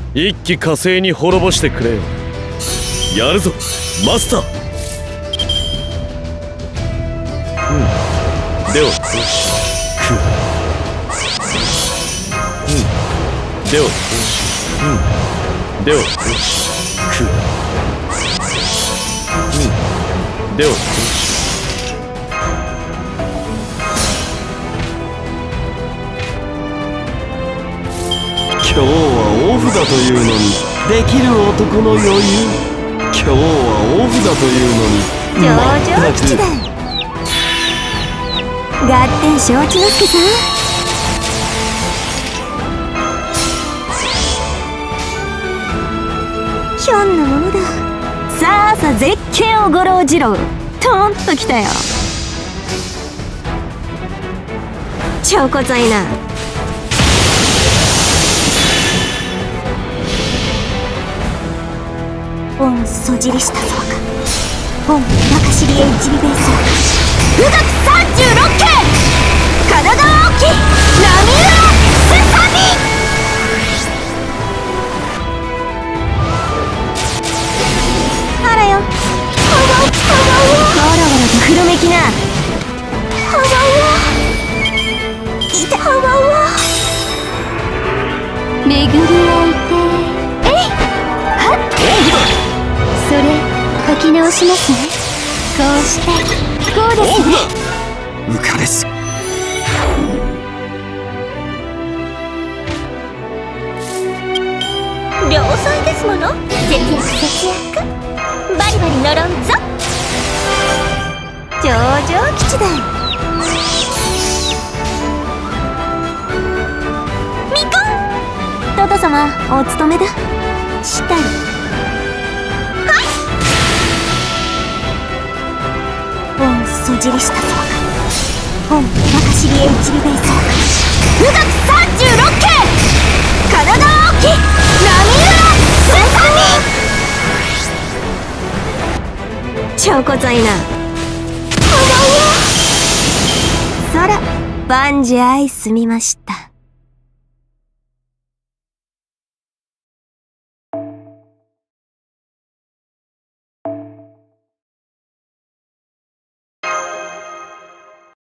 一気火星に滅ぼしてくれよ。やるぞマスター。ではよしではよしではよしではよし。 今日はオフだというのにできる男の余裕。今日はオフだというのに上々吉だ。合点承知の助さん。ひょんなものだ。さあさあ絶景をごろうじろう。トンときたよ。超こざいな。本そじりしたそうか。本中知り HB ベース富岳36系神奈川沖波浦すさみ。あらよ。わらわらとふろめきな。いた。巡り合いてえいはっ。それ書き直しますね。こうしてこうですね。 浮かれす。 良妻ですもの。節約バリバリ乗ろんぞ。上々吉だ。みこんトト様お務めだ。したり本そじりしたそうか。本中知り HB ベース富岳36系神奈川沖波浦すさみ。超こざいな。そら万事相すみました。